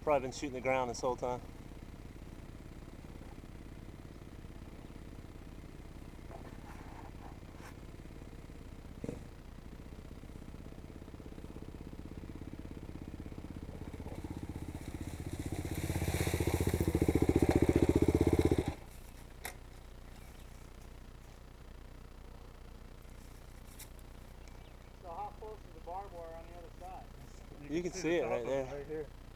probably been shooting the ground this whole time. So how close is the barbed wire on the other side? You can see it right there. Right here.